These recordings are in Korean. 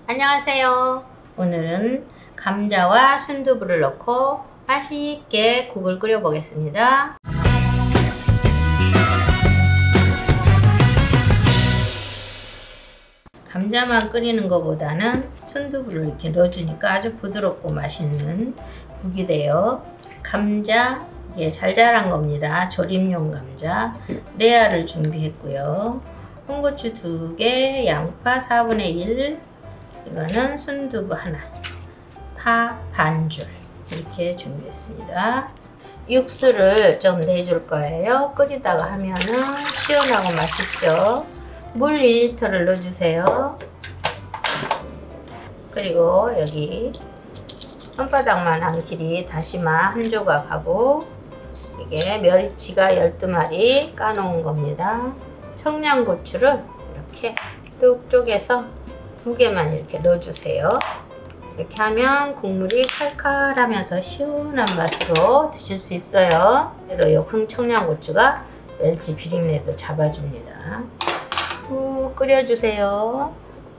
안녕하세요. 오늘은 감자와 순두부를 넣고 맛있게 국을 끓여 보겠습니다. 감자만 끓이는 것보다는 순두부를 이렇게 넣어주니까 아주 부드럽고 맛있는 국이 돼요. 감자 이게 잘 자란 겁니다. 조림용 감자 4알을 준비했고요. 홍고추 2개, 양파 4분의 1, 이거는 순두부 하나, 파 반줄 이렇게 준비했습니다. 육수를 좀 내줄 거예요. 끓이다가 하면은 시원하고 맛있죠. 물 1리터를 넣어주세요. 그리고 여기 손바닥만한 길이 다시마 1조각하고 이게 멸치가 12마리 까놓은 겁니다. 청양고추를 이렇게 뚝 쪼개서 2개만 이렇게 넣어주세요. 이렇게 하면 국물이 칼칼하면서 시원한 맛으로 드실 수 있어요. 그래도 이 청양고추가 멸치 비린내도 잡아줍니다. 푹 끓여주세요.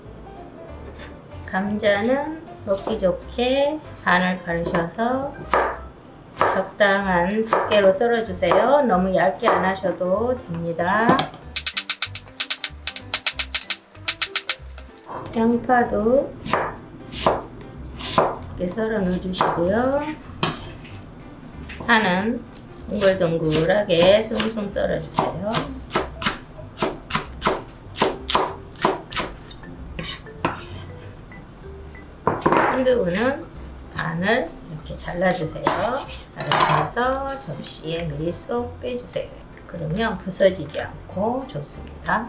감자는 먹기 좋게 반을 가르셔서 적당한 두께로 썰어주세요. 너무 얇게 안 하셔도 됩니다. 양파도 이렇게 썰어 넣어주시고요. 파는 둥글둥글하게 숭숭 썰어주세요. 순두부는 반을 이렇게 잘라주세요. 잘라서 접시에 미리 쏙 빼주세요. 그러면 부서지지 않고 좋습니다.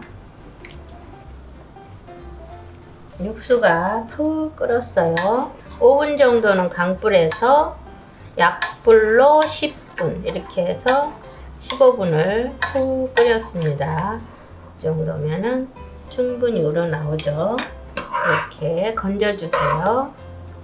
육수가 푹 끓었어요. 5분 정도는 강불에서 약불로 10분 이렇게 해서 15분을 푹 끓였습니다. 이 정도면은 충분히 우러나오죠. 이렇게 건져주세요.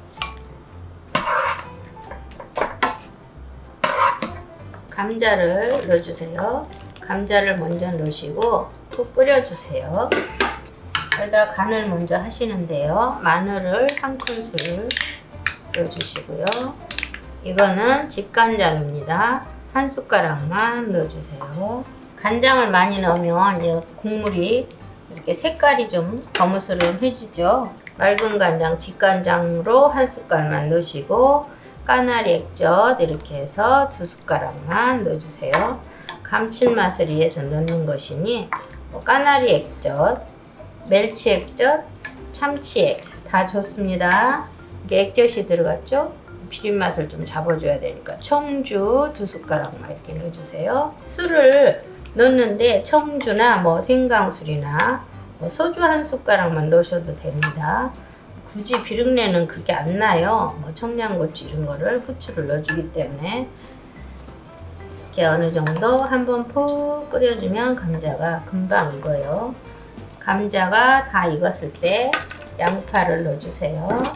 감자를 넣어주세요. 감자를 먼저 넣으시고 푹 끓여주세요. 여기다 간을 먼저 하시는데요. 마늘을 1큰술 넣어주시고요. 이거는 집간장입니다. 1숟가락만 넣어주세요. 간장을 많이 넣으면 이제 국물이 이렇게 색깔이 좀 거무스름해지죠. 맑은 간장, 집간장으로 1숟갈만 넣으시고 까나리 액젓 이렇게 해서 2숟가락만 넣어주세요. 감칠맛을 위해서 넣는 것이니 까나리 액젓, 멸치 액젓, 참치액 다 좋습니다. 이게 액젓이 들어갔죠? 비린맛을 좀 잡아줘야 되니까 청주 2숟가락만 이렇게 넣어주세요. 술을 넣는데 청주나 생강술이나 소주 1숟가락만 넣으셔도 됩니다. 굳이 비린내는 그렇게 안 나요. 청양고추 이런 거를 후추를 넣어주기 때문에 이렇게 어느 정도 한번 푹 끓여주면 감자가 금방 익어요. 감자가 다 익었을 때 양파를 넣어주세요.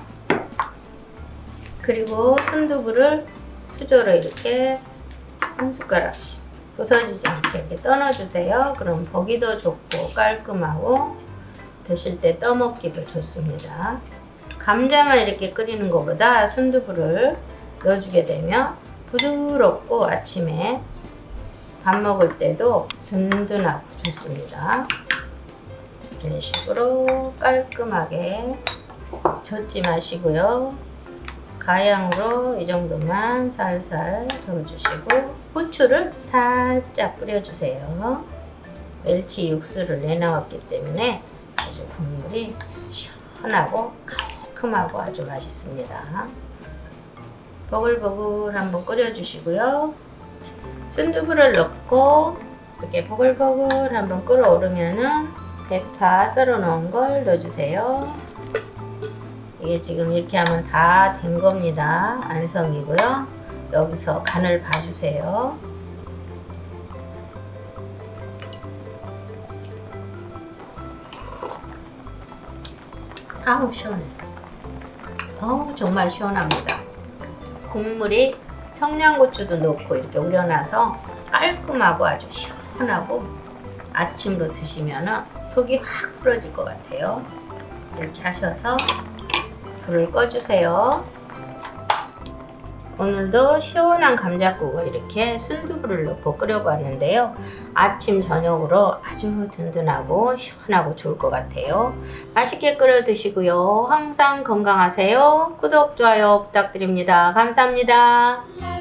그리고 순두부를 수저로 이렇게 1숟가락씩 부서지지 않게 이렇게 떠넣어주세요. 그럼 보기도 좋고 깔끔하고 드실 때 떠먹기도 좋습니다. 감자만 이렇게 끓이는 것보다 순두부를 넣어주게 되면 부드럽고 아침에 밥 먹을 때도 든든하고 좋습니다. 이런 식으로 깔끔하게 젓지 마시고요. 가양으로 이 정도만 살살 저어주시고 후추를 살짝 뿌려주세요. 멸치 육수를 내나왔기 때문에 아주 국물이 시원하고 깔끔하고 아주 맛있습니다. 보글보글 한번 끓여주시고요. 순두부를 넣고 이렇게 보글보글 한번 끓어오르면은 대파 썰어 놓은 걸 넣어주세요. 이게 지금 이렇게 하면 다 된 겁니다. 안성이고요. 여기서 간을 봐주세요. 아우 시원해. 정말 시원합니다. 국물이 청양고추도 넣고 이렇게 우려놔서 깔끔하고 아주 시원하고 아침으로 드시면 속이 확 풀어질 것 같아요. 이렇게 하셔서 불을 꺼주세요. 오늘도 시원한 감자국을 이렇게 순두부를 넣고 끓여봤는데요. 아침 저녁으로 아주 든든하고 시원하고 좋을 것 같아요. 맛있게 끓여 드시고요. 항상 건강하세요. 구독, 좋아요 부탁드립니다. 감사합니다.